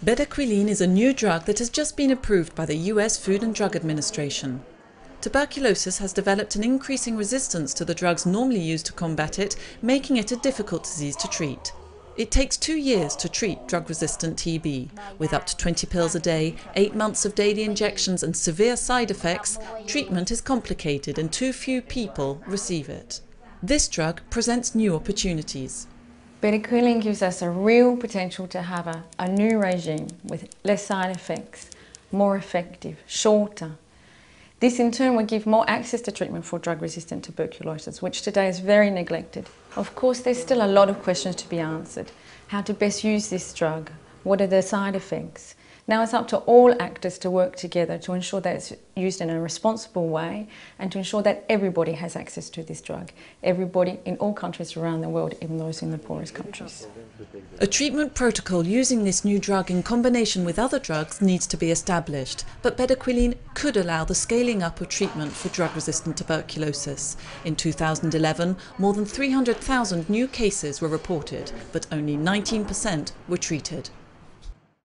Bedaquiline is a new drug that has just been approved by the US Food and Drug Administration. Tuberculosis has developed an increasing resistance to the drugs normally used to combat it, making it a difficult disease to treat. It takes 2 years to treat drug-resistant TB. With up to 20 pills a day, 8 months of daily injections and severe side effects, treatment is complicated and too few people receive it. This drug presents new opportunities. Bedaquiline gives us a real potential to have a new regime with less side effects, more effective, shorter. This in turn will give more access to treatment for drug-resistant tuberculosis, which today is very neglected. Of course, there's still a lot of questions to be answered. How to best use this drug? What are the side effects? Now it's up to all actors to work together to ensure that it's used in a responsible way and to ensure that everybody has access to this drug. Everybody in all countries around the world, even those in the poorest countries. A treatment protocol using this new drug in combination with other drugs needs to be established, but bedaquiline could allow the scaling up of treatment for drug-resistant tuberculosis. In 2011, more than 300,000 new cases were reported, but only 19% were treated.